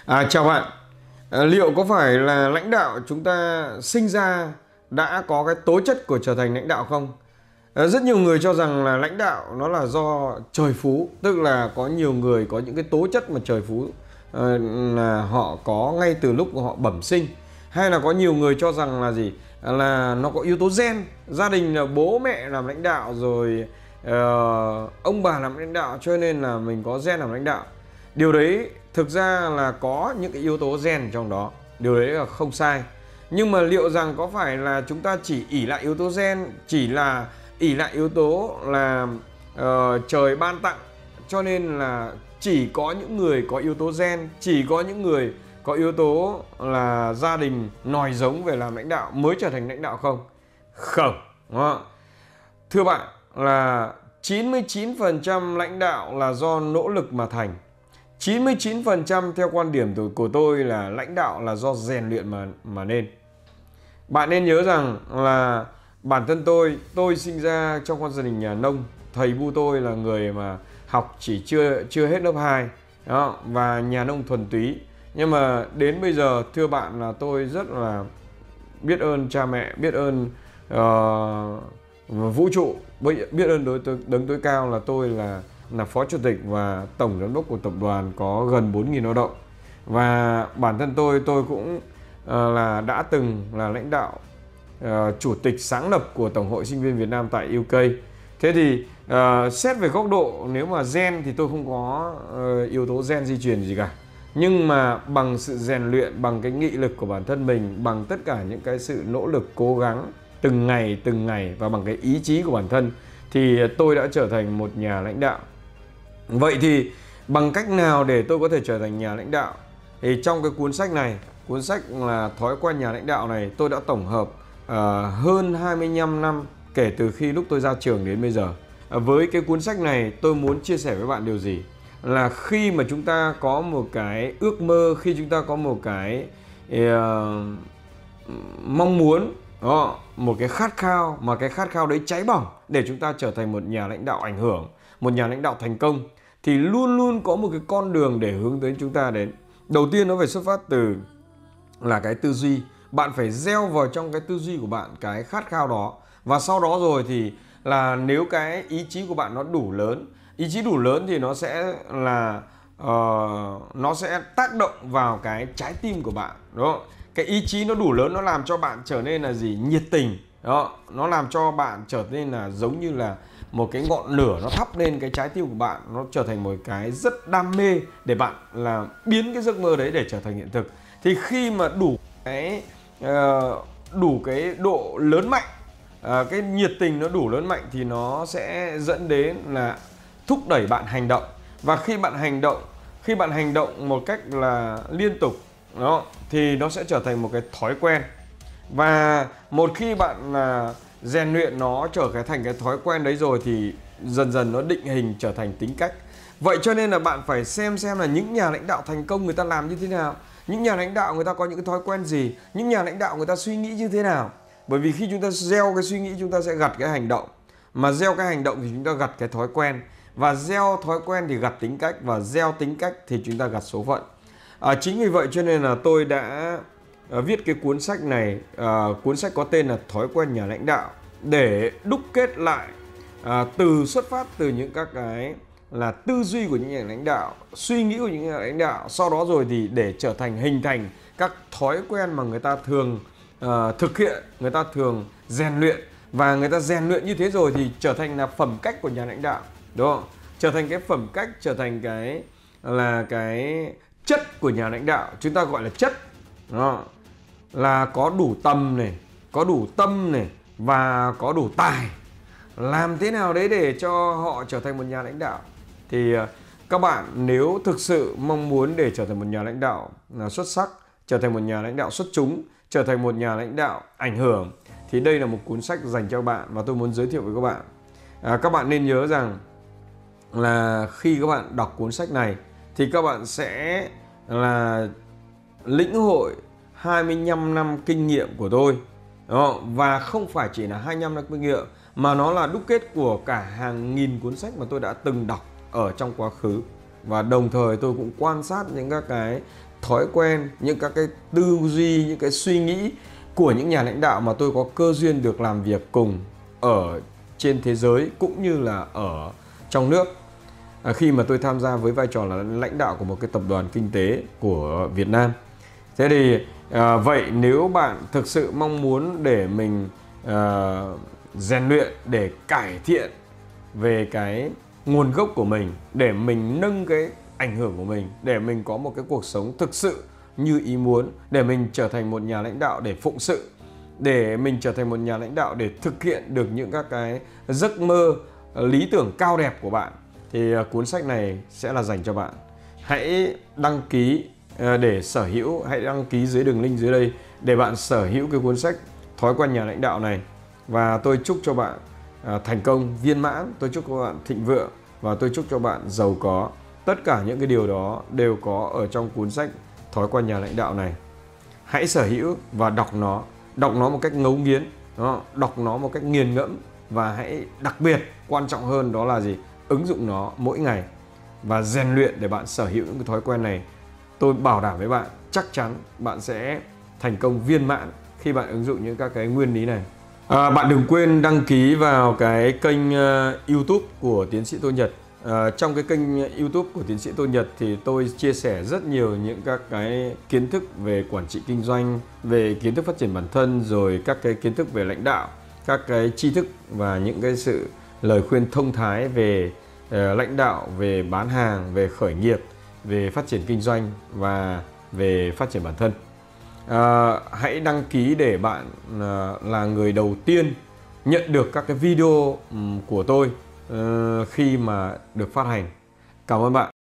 Chào bạn. Liệu có phải là lãnh đạo chúng ta sinh ra đã có cái tố chất của trở thành lãnh đạo không? Rất nhiều người cho rằng là lãnh đạo nó là do trời phú, tức là có nhiều người có những cái tố chất mà trời phú là họ có ngay từ lúc họ bẩm sinh. Hay là có nhiều người cho rằng là gì? Là nó có yếu tố gen, gia đình là bố mẹ làm lãnh đạo rồi ông bà làm lãnh đạo cho nên là mình có gen làm lãnh đạo. Điều đấy thực ra là có những cái yếu tố gen trong đó, điều đấy là không sai. Nhưng mà liệu rằng có phải là chúng ta chỉ ỷ lại yếu tố gen, chỉ là ỷ lại yếu tố là trời ban tặng, cho nên là chỉ có những người có yếu tố gen, chỉ có những người có yếu tố là gia đình nòi giống về làm lãnh đạo mới trở thành lãnh đạo không? Không. Đó. Thưa bạn, là 99% lãnh đạo là do nỗ lực mà thành. 99% theo quan điểm của tôi là lãnh đạo là do rèn luyện mà nên. Bạn nên nhớ rằng là bản thân tôi sinh ra trong con gia đình nhà nông. Thầy bu tôi là người mà học chỉ chưa hết lớp 2 đó, và nhà nông thuần túy. Nhưng mà đến bây giờ thưa bạn là tôi rất là biết ơn cha mẹ, biết ơn vũ trụ, biết ơn đấng tối cao là tôi là phó chủ tịch và tổng giám đốc của tập đoàn có gần 4.000 lao động. Và bản thân tôi cũng là đã từng là lãnh đạo, chủ tịch sáng lập của Tổng hội Sinh viên Việt Nam tại UK. Thế thì xét về góc độ nếu mà gen thì tôi không có yếu tố gen di truyền gì cả. Nhưng mà bằng sự rèn luyện, bằng cái nghị lực của bản thân mình, bằng tất cả những cái sự nỗ lực cố gắng từng ngày và bằng cái ý chí của bản thân thì tôi đã trở thành một nhà lãnh đạo. Vậy thì bằng cách nào để tôi có thể trở thành nhà lãnh đạo? Thì trong cái cuốn sách này, cuốn sách là Thói quen nhà lãnh đạo này, tôi đã tổng hợp hơn 25 năm kể từ khi lúc tôi ra trường đến bây giờ. Với cái cuốn sách này tôi muốn chia sẻ với bạn điều gì? Là khi mà chúng ta có một cái ước mơ, khi chúng ta có một cái mong muốn đó, một cái khát khao, mà cái khát khao đấy cháy bỏng để chúng ta trở thành một nhà lãnh đạo ảnh hưởng, một nhà lãnh đạo thành công, thì luôn luôn có một cái con đường để hướng tới chúng ta đến. Đầu tiên nó phải xuất phát từ là cái tư duy. Bạn phải gieo vào trong cái tư duy của bạn cái khát khao đó. Và sau đó rồi thì là nếu cái ý chí của bạn nó đủ lớn, ý chí đủ lớn thì nó sẽ là nó sẽ tác động vào cái trái tim của bạn, đúng không? Cái ý chí nó đủ lớn, nó làm cho bạn trở nên là gì? Nhiệt tình đó. Nó làm cho bạn trở nên là giống như là một cái ngọn lửa nó thắp lên cái trái tim của bạn, nó trở thành một cái rất đam mê để bạn là biến cái giấc mơ đấy để trở thành hiện thực. Thì khi mà đủ cái độ lớn mạnh, cái nhiệt tình nó đủ lớn mạnh thì nó sẽ dẫn đến là thúc đẩy bạn hành động. Và khi bạn hành động một cách là liên tục đó, thì nó sẽ trở thành một cái thói quen. Và một khi bạn rèn luyện nó thành cái thói quen đấy rồi thì dần dần nó định hình trở thành tính cách. Vậy cho nên là bạn phải xem là những nhà lãnh đạo thành công người ta làm như thế nào, những nhà lãnh đạo người ta có những cái thói quen gì, những nhà lãnh đạo người ta suy nghĩ như thế nào. Bởi vì khi chúng ta gieo cái suy nghĩ chúng ta sẽ gặt cái hành động, mà gieo cái hành động thì chúng ta gặt cái thói quen, và gieo thói quen thì gặt tính cách, và gieo tính cách thì chúng ta gặt số phận. Chính vì vậy cho nên là tôi đã viết cái cuốn sách này. Cuốn sách có tên là Thói quen nhà lãnh đạo, để đúc kết lại xuất phát từ những các cái là tư duy của những nhà lãnh đạo, suy nghĩ của những nhà lãnh đạo, sau đó rồi thì để hình thành các thói quen mà người ta thường thực hiện, người ta thường rèn luyện, và người ta rèn luyện như thế rồi thì trở thành là phẩm cách của nhà lãnh đạo, đúng không? Trở thành cái phẩm cách, trở thành cái là cái chất của nhà lãnh đạo. Chúng ta gọi là chất đó, là có đủ tầm này, có đủ tâm này, và có đủ tài. Làm thế nào đấy để cho họ trở thành một nhà lãnh đạo? Thì các bạn nếu thực sự mong muốn để trở thành một nhà lãnh đạo xuất sắc, trở thành một nhà lãnh đạo xuất chúng, trở thành một nhà lãnh đạo ảnh hưởng, thì đây là một cuốn sách dành cho bạn và tôi muốn giới thiệu với các bạn. Các bạn nên nhớ rằng là khi các bạn đọc cuốn sách này thì các bạn sẽ là lĩnh hội 25 năm kinh nghiệm của tôi đó. Và không phải chỉ là 25 năm kinh nghiệm, mà nó là đúc kết của cả hàng nghìn cuốn sách mà tôi đã từng đọc ở trong quá khứ. Và đồng thời tôi cũng quan sát những các cái thói quen, những các cái tư duy, những cái suy nghĩ của những nhà lãnh đạo mà tôi có cơ duyên được làm việc cùng ở trên thế giới cũng như là ở trong nước. Khi mà tôi tham gia với vai trò là lãnh đạo của một cái tập đoàn kinh tế của Việt Nam. Thế thì vậy nếu bạn thực sự mong muốn để mình rèn luyện, để cải thiện về cái nguồn gốc của mình, để mình nâng cái ảnh hưởng của mình, để mình có một cái cuộc sống thực sự như ý muốn, để mình trở thành một nhà lãnh đạo để phụng sự, để mình trở thành một nhà lãnh đạo để thực hiện được những các cái giấc mơ, lý tưởng cao đẹp của bạn, thì cuốn sách này sẽ là dành cho bạn. Hãy đăng ký để sở hữu, hãy đăng ký dưới đường link dưới đây để bạn sở hữu cái cuốn sách Thói quen nhà lãnh đạo này. Và tôi chúc cho bạn thành công viên mãn, tôi chúc cho bạn thịnh vượng và tôi chúc cho bạn giàu có. Tất cả những cái điều đó đều có ở trong cuốn sách Thói quen nhà lãnh đạo này. Hãy sở hữu và đọc nó một cách ngấu nghiến, đọc nó một cách nghiền ngẫm, và hãy đặc biệt quan trọng hơn đó là gì? Ứng dụng nó mỗi ngày và rèn luyện để bạn sở hữu những cái thói quen này. Tôi bảo đảm với bạn, chắc chắn bạn sẽ thành công viên mãn khi bạn ứng dụng những các cái nguyên lý này. Bạn đừng quên đăng ký vào cái kênh YouTube của Tiến sĩ Tô Nhật. Trong cái kênh YouTube của Tiến sĩ Tô Nhật thì tôi chia sẻ rất nhiều những các cái kiến thức về quản trị kinh doanh, về kiến thức phát triển bản thân, rồi các cái kiến thức về lãnh đạo, các cái tri thức và những cái sự lời khuyên thông thái về lãnh đạo, về bán hàng, về khởi nghiệp, về phát triển kinh doanh và về phát triển bản thân. Hãy đăng ký để bạn là người đầu tiên nhận được các cái video của tôi khi mà được phát hành. Cảm ơn bạn.